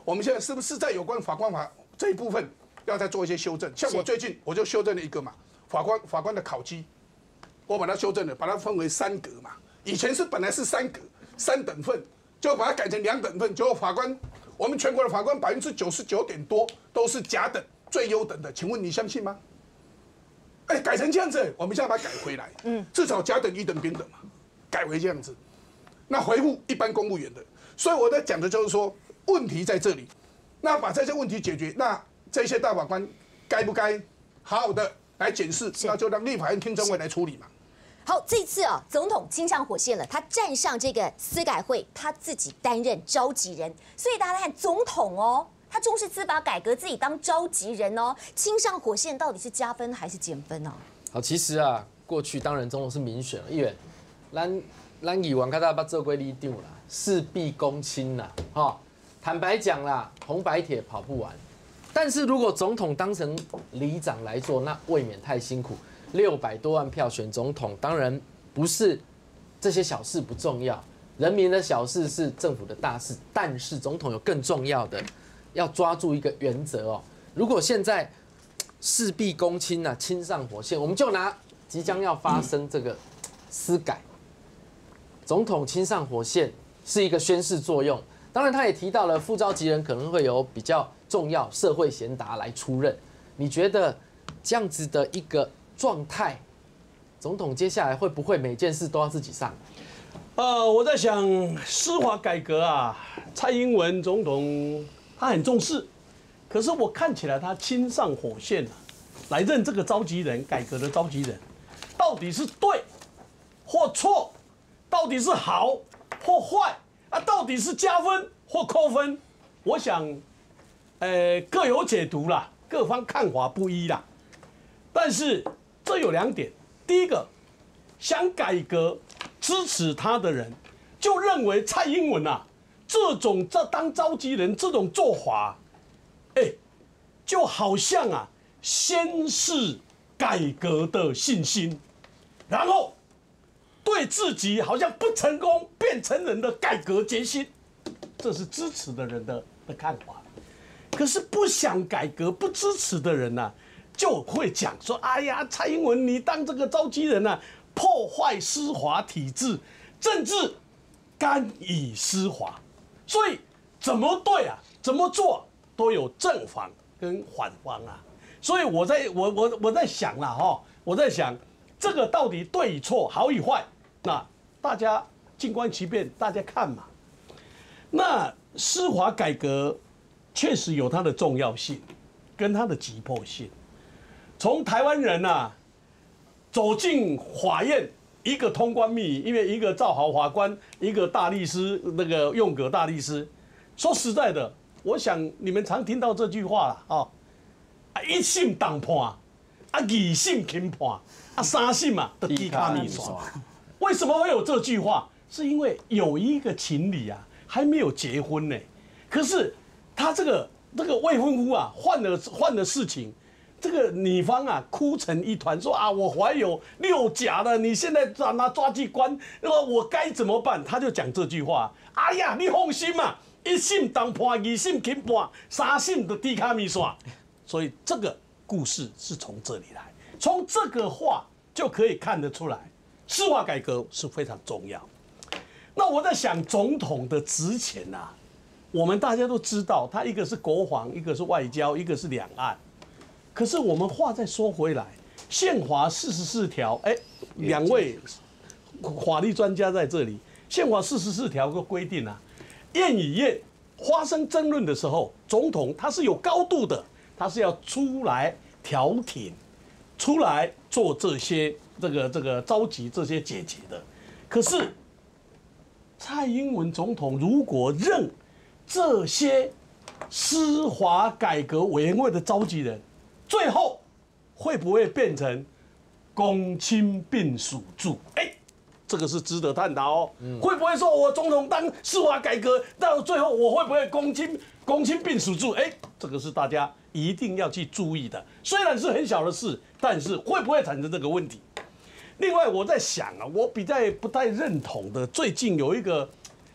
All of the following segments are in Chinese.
我们现在是不是在有关法官法这一部分要再做一些修正？像我最近我就修正了一个嘛，法官的考绩，我把它修正了，把它分为3格嘛。以前本来是3格3等份，就把它改成2等份，结果我们全国的法官99%点多都是甲等最优等的，请问你相信吗？改成这样子，我们现在把它改回来，至少甲等、乙等、丙等嘛，改为这样子，那回复一般公务员的。所以我在讲的就是说，问题在这里，那把这些问题解决，那这些大法官该不该好好的来检视，那就让立法院听证会来处理嘛。 好，这次啊，总统亲上火线了，他站上这个司改会，他自己担任召集人，所以大家来看总统哦，他重视司法改革，自己当召集人哦，亲上火线到底是加分还是减分呢？ 好，其实啊，过去当然总统是民选了，因为咱议员较早捌做过里长啦，事必躬亲啦，坦白讲啦，红白帖跑不完。但是如果总统当成里长来做，那未免太辛苦。600多万票选总统，当然不是这些小事不重要，人民的小事是政府的大事。但是总统有更重要的，要抓住一个原则哦。如果现在事必躬亲啊，亲上火线，我们就拿即将要发生这个司改，总统亲上火线是一个宣示作用。当然，他也提到了副召集人可能会有比较重要社会贤达来出任。你觉得这样子的一个状态，总统接下来会不会每件事都要自己上？ 我在想司法改革啊，蔡英文总统他很重视，可是我看起来他亲上火线了，来任这个召集人，改革的召集人，到底是对或错，到底是好或坏啊，到底是加分或扣分？我想，各有解读啦，各方看法不一啦。但是这有2点，第一个，想改革、支持他的人，就认为蔡英文啊，这当召集人这种做法，就好像啊，先是改革的信心，然后对自己好像不成功变成人的改革决心，这是支持的人的看法。可是不想改革、不支持的人呢，就会讲说：“哎呀，蔡英文你当这个召集人啊，破坏司法体制，政治干预司法，所以怎么对啊，怎么做都有正方跟反方啊。”所以我在想啦哈，我在想这个到底对与错、好与坏，那大家静观其变，大家看嘛。那司法改革确实有它的重要性跟它的急迫性。从台湾人啊走进法院，一个通关密语，因为一个赵豪法官，一个大律师，那个用葛大律师。说实在的，我想你们常听到这句话啦，一审当判，二审轻判，三审嘛的低卡米刷。为什么会有这句话？是因为有一个情侣啊还没有结婚呢，可是他这个未婚夫啊换了事情。这个女方啊哭成一团，说啊我怀有6甲了，你现在抓去关，我该怎么办？他就讲这句话，哎呀你放心嘛，一审当判，二审轻判，三审的低卡米刷。所以这个故事是从这里来，从这个话就可以看得出来，司法改革是非常重要。那我在想，总统的职权啊，我们大家都知道，他一个是国防，一个是外交，一个是两岸。可是我们话再说回来，宪法44条，2位法律专家在这里，宪法44条个规定啊，院与院发生争论的时候，总统他是有高度的，他是要出来调停，出来做这些这个召集这些解决的。可是蔡英文总统如果任这些司法改革委员会的召集人，最后会不会变成公亲并属制？这个是值得探讨哦。会不会说我总统当司法改革到最后，我会不会公亲并属制？这个是大家一定要去注意的。虽然是很小的事，但是会不会产生这个问题？另外，我在想啊，我比较不太认同的，最近有一个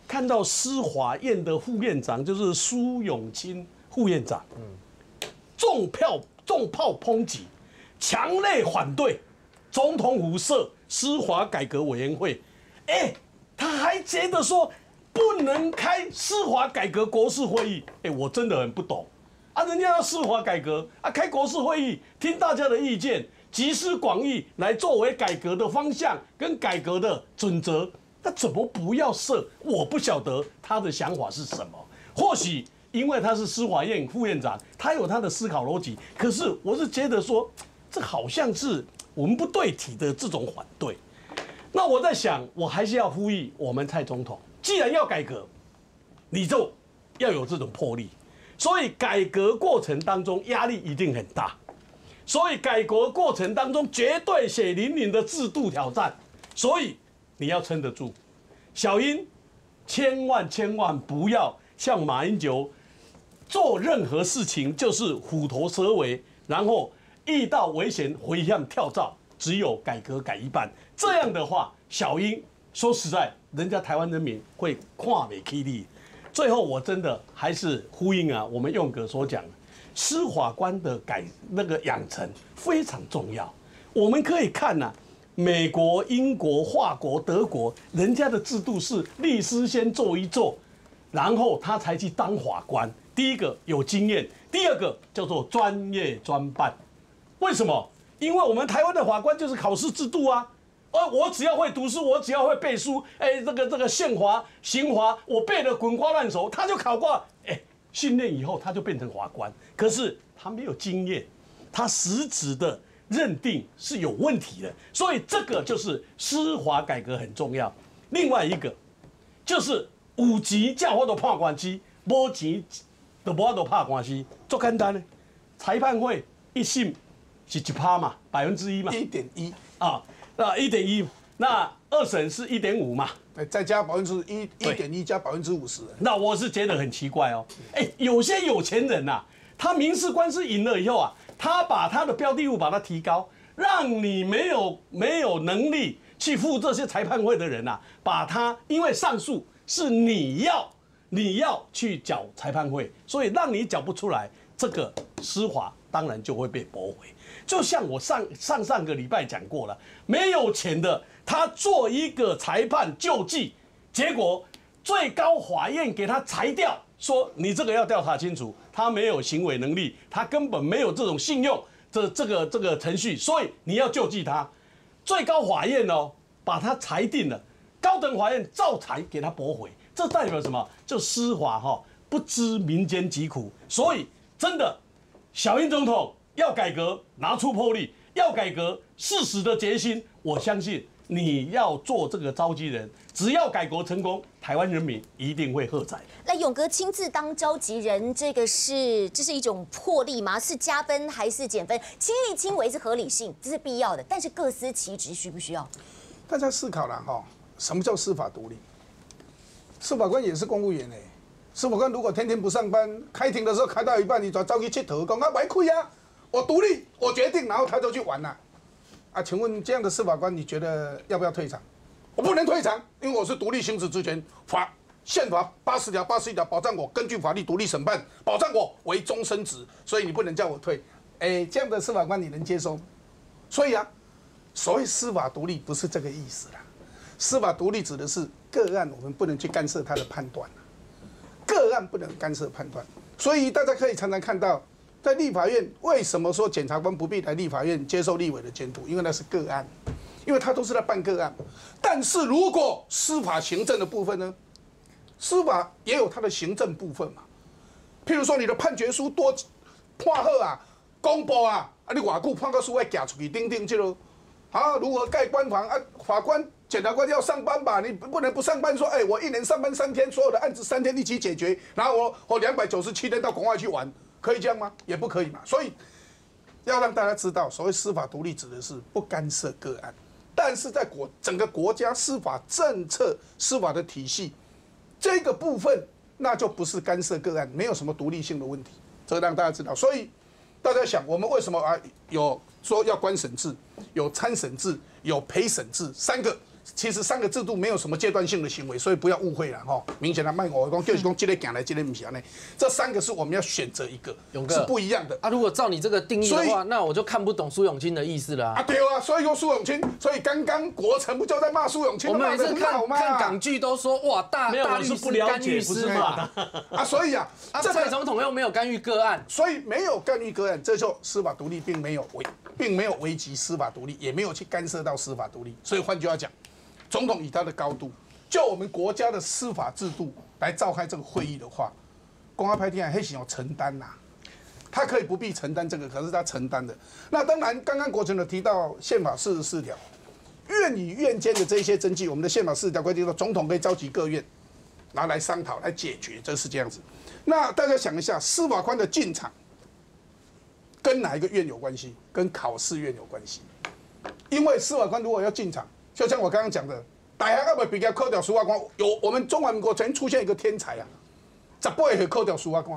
看到司法院的副院长就是苏永清副院长，重炮抨击，强烈反对总统府设司法改革委员会。他还觉得说不能开司法改革国事会议。我真的很不懂啊，人家要司法改革啊，开国事会议，听大家的意见，集思广益来作为改革的方向跟改革的准则。那怎么不要设？我不晓得他的想法是什么。或许因为他是司法院副院长，他有他的思考逻辑。可是我是觉得说，这好像是我们不对题的这种反对。那我在想，我还是要呼吁我们蔡总统，既然要改革，你就要有这种魄力。所以改革过程当中压力一定很大，所以改革过程当中绝对血淋淋的制度挑战。所以你要撑得住，小英千万不要像马英九做任何事情就是虎头蛇尾，然后遇到危险回向跳蚤，只有改革改一半。这样的话，小英说实在，人家台湾人民会看不起你。最后，我真的还是呼应我们用哥所讲，司法官的养成非常重要。我们可以看美国、英国、法国、德国，人家的制度是律师先做一做，然后他才去当法官。第一个有经验，第二个叫做专业专办。为什么？因为我们台湾的法官就是考试制度啊。我只要会读书，我只要会背书，这个宪法、刑法，我背得滚瓜烂熟，他就考过。训练以后他就变成法官，可是他没有经验，他实质的认定是有问题的，所以这个就是司法改革很重要。另外一个就是有钱才有法度判官司，无钱就无法度判官司，足简单的。裁判会一审是1%嘛，1%嘛 1.1% 啊，那1.1%，那二审是1.5%嘛， 再加1.1%加50%。 那我是觉得很奇怪哦，有些有钱人他民事官司赢了以后他把他的标的物把它提高，让你没有能力去付这些裁判费的人把他因为上诉是你要去缴裁判费，所以让你缴不出来，这个司法当然就会被驳回。就像我上个礼拜讲过了，没有钱的他做一个裁判救济，结果最高法院给他裁掉，说你这个要调查清楚，他没有行为能力，他根本没有这种信用，这个程序，所以你要救济他。最高法院把他裁定了，高等法院照裁给他驳回，这代表什么？就司法不知民间疾苦。所以真的，小英总统要改革，拿出魄力，要改革事实的决心，我相信你要做这个召集人，只要改革成功，台湾人民一定会喝彩。 那永哥亲自当召集人，这是一种魄力吗？是加分还是减分？亲力亲为是合理性，这是必要的，但是各司其职，需不需要？ 大家思考了什么叫司法独立？司法官也是公务员司法官如果天天不上班，开庭的时候开到一半，你就早去佚佗，讲我开啊，我独立，我决定，然后他就去玩了。请问这样的司法官，你觉得要不要退场？我不能退场，因为我是独立行使职权。宪法81条保障我根据法律独立审判，保障我为终身职，所以你不能叫我退。这样的司法官你能接受？所以所谓司法独立不是这个意思啦。司法独立指的是个案，我们不能去干涉他的判断，个案不能干涉判断。所以大家可以常常看到，在立法院为什么说检察官不必来立法院接受立委的监督？因为那是个案，因为他都是在办个案。但是如果司法行政的部分呢？司法也有它的行政部分嘛。譬如说你的判决书多判好公布你偌久判决书要寄出去，等这个如何盖官房法官、检察官要上班吧？你不能不上班说，我1年上班3天，所有的案子3天一起解决，然后我297天到国外去玩，可以这样吗？也不可以嘛。所以要让大家知道，所谓司法独立指的是不干涉个案，但是在整个国家司法政策、司法的体系这个部分，那就不是干涉个案，没有什么独立性的问题，这让大家知道。所以大家想，我们为什么有说要官审制、有参审制、有陪审制3个？ 其实3个制度没有什么阶段性的行为，所以不要误会了哈。明显的卖我讲就是讲这个行来，这个不行呢。这3个是我们要选择一个，是不一样的啊。如果照你这个定义的话，那我就看不懂苏永清的意思了啊。 对啊，所以说苏永清，所以刚刚国成不就在骂苏永清？ 我们每次看港剧都说哇，大律师干预司法啊，所以啊， 蔡总统又没有干预个案， 所以没有干预个案，这就司法独立并没有危及司法独立，也没有去干涉到司法独立。所以换句话讲，总统以他的高度，就我们国家的司法制度来召开这个会议的话，公安派天还是要承担呐。他可以不必承担这个，可是他承担的。那当然，刚刚国成有提到宪法44条，院与院间的这些争议，我们的宪法44条规定说，总统可以召集各院，然后来商讨、来解决，这是这样子。那大家想一下，司法官的进场跟哪一个院有关系？跟考试院有关系。因为司法官如果要进场，就像我刚刚讲的，大学要不比较扣掉司法官，我们中华民国曾经出现一个天才啊，18岁扣掉司法官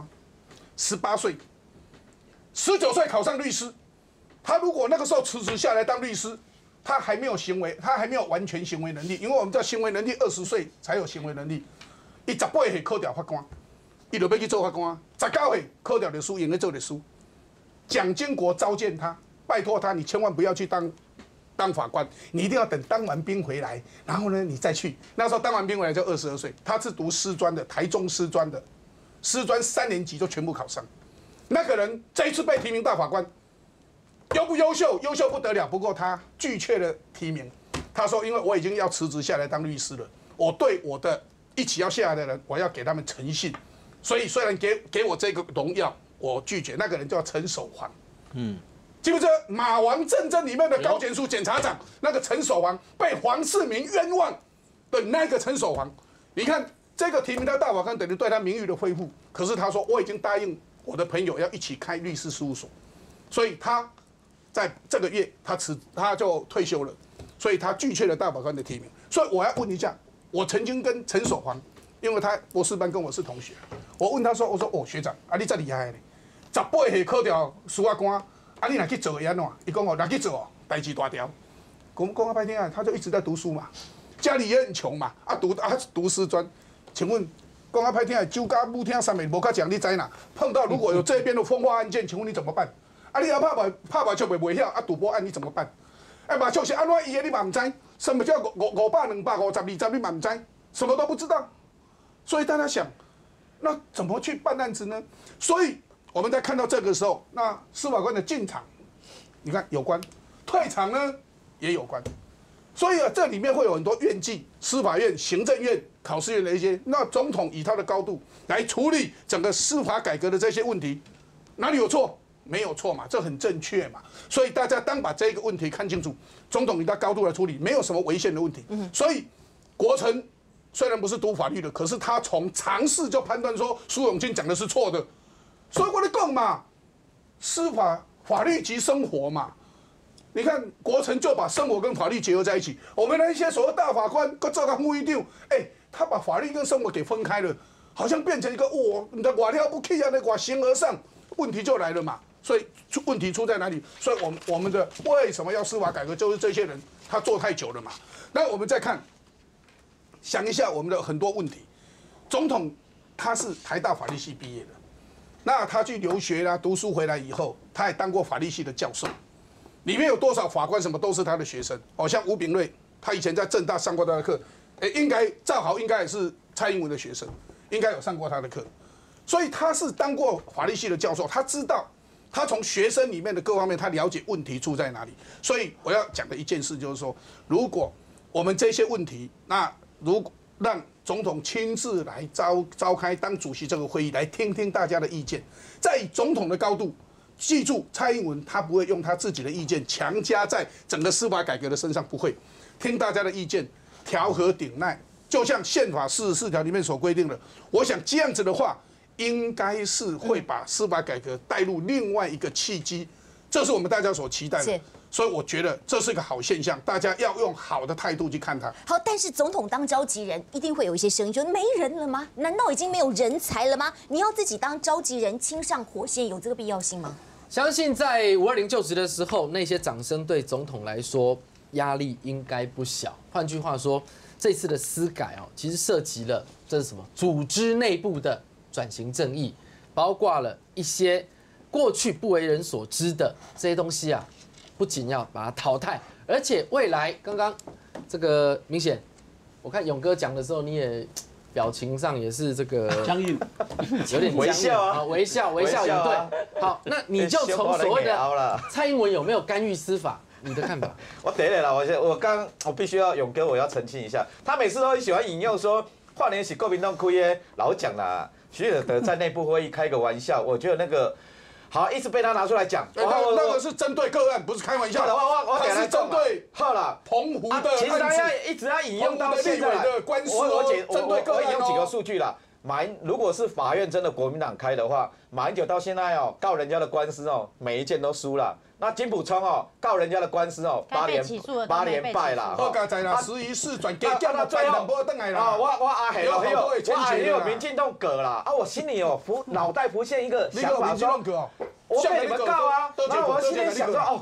，18岁、19岁考上律师，他如果那个时候辞职下来当律师，他还没有行为，他还没有完全行为能力，因为我们知道行为能力20岁才有行为能力，伊18岁考掉法官，伊就要去做法官，19岁考掉律师，应该做律师。蒋经国召见他，拜托他，你千万不要去当法官，你一定要等当完兵回来，然后呢你再去。那时候当完兵回来就22岁，他是读师专的，台中师专的，师专3年级就全部考上。那个人这一次被提名大法官，优不优秀？优秀不得了。不过他拒绝了提名，他说因为我已经要辞职下来当律师了，我对我的一起要下来的人，我要给他们诚信，所以虽然给我这个荣耀，我拒绝。那个人叫陈守煌，记不记得马王政争里面的高检署检察长那个陈守煌被黄世明冤枉的那个陈守煌？你看这个提名他大法官，等于对他名誉的恢复。可是他说我已经答应我的朋友要一起开律师事务所，所以他在这个月他就退休了，所以他拒绝了大法官的提名。所以我要问一下，我曾经跟陈守煌，因为他博士班跟我是同学，我问他说，我说哦学长，啊你这厉害呢，18岁考掉司法官。啊，你若去做会安怎？伊讲哦，若去做哦，代志大条。讲啊，白天啊，他就一直在读书嘛，家里也很穷嘛，读师专。请问，讲啊，白天啊，酒家舞厅上面无较强，你知哪？碰到如果有这边的风化案件，请问你怎么办？啊，你也拍麻将袂晓，啊，赌博案你怎么办？哎，麻将是安怎伊的你嘛唔知，什么叫500、250、20、20你嘛唔知，什么都不知道。所以大家想，那怎么去办案子呢？所以。我们在看到这个时候，那司法官的进场，你看有关；退场呢也有关。所以啊，这里面会有很多院纪、司法院、行政院、考试院的一些。那总统以他的高度来处理整个司法改革的这些问题，哪里有错？没有错嘛，这很正确嘛。所以大家当把这个问题看清楚，总统以他高度来处理，没有什么违宪的问题。所以国成虽然不是读法律的，可是他从常识就判断说苏永清讲的是错的。所以我在讲嘛，司法法律及生活嘛，你看国成就把生活跟法律结合在一起。我们那些所谓大法官，搁做个副议长，他把法律跟生活给分开了，好像变成一个你的外了不起啊，那外形而上，问题就来了嘛。所以问题出在哪里？所以我们的为什么要司法改革，就是这些人他做太久了嘛。那我们再看，想一下我们的很多问题，总统他是台大法律系毕业的。那他去留学啦，读书回来以后，他也当过法律系的教授，里面有多少法官什么都是他的学生。像吴秉叡，他以前在政大上过他的课，应该赵豪应该也是蔡英文的学生，应该有上过他的课，所以他是当过法律系的教授，他知道，他从学生里面的各方面，他了解问题出在哪里。所以我要讲的一件事就是说，如果我们这些问题，那如果让总统亲自来召开当主席这个会议，来听听大家的意见，在总统的高度，记住蔡英文他不会用他自己的意见强加在整个司法改革的身上，不会听大家的意见，调和顶鼐，就像宪法44条里面所规定的。我想这样子的话，应该是会把司法改革带入另外一个契机，这是我们大家所期待的。所以我觉得这是一个好现象，大家要用好的态度去看它。 好，但是总统当召集人，一定会有一些声音说没人了吗？难道已经没有人才了吗？你要自己当召集人，亲上火线，有这个必要性吗？ 相信在520就职的时候，那些掌声对总统来说压力应该不小。换句话说，这次的司改哦，其实涉及了这是什么？组织内部的转型正义，包括了一些过去不为人所知的这些东西啊，不仅要把它淘汰，而且未来刚刚这个明显，我看勇哥讲的时候，你也表情上也是这个僵硬， 有点微笑啊， 微笑应对。好，那你就从所谓的蔡英文有没有干预司法，你的看法？ 我等了啦，我必须要勇哥，我要澄清一下，他每次都很喜欢引用说跨年是国民党开的，老讲啦，徐惹德在内部会议开个玩笑，我觉得那个。好，一直被他拿出来讲。 那个是针对个案，不是开玩笑的。 我他是针对好了澎湖的其实他一直要引用到现在的官司我针引用几个数据啦。马英如果是法院真的国民党开的话，马英九到现在哦告人家的官司哦，每一件都输了。那金溥聪哦告人家的官司哦，8连败啦。 我刚才啦，11-4转给叫到最后不等来啦。 我阿黑了，还有民进党葛啦啊！我心里哦脑袋浮现一个想法说，我被你们告啊，然后我心里想说哦，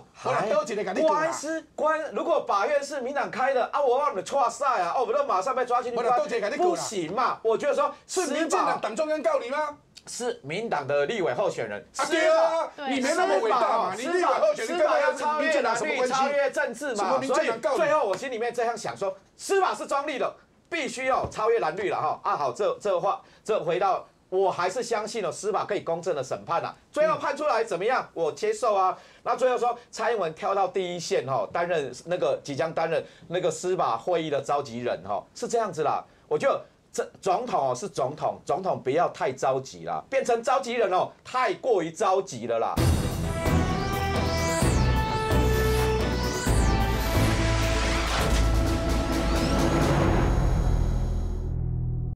如果法院是民党开的啊，我让你错赛啊，我马上被抓进去关，不行嘛？我觉得说是民进党党中央告你吗？ 是民党的立委候选人， 对啊，你没那么伟大嘛？你立委候选人跟他超越蓝绿、超越政治嘛，所以最后我心里面这样想说，司法是中立的，必须要超越蓝绿了哈。啊，好，这回到我还是相信了司法可以公正的审判啊。最后判出来怎么样，我接受啊。那最后说蔡英文跳到第一线哈，担任那个即将担任那个司法会议的召集人哈，是这样子啦。我就。这总统哦是总统不要太着急啦，变成召集人哦太过于着急了啦。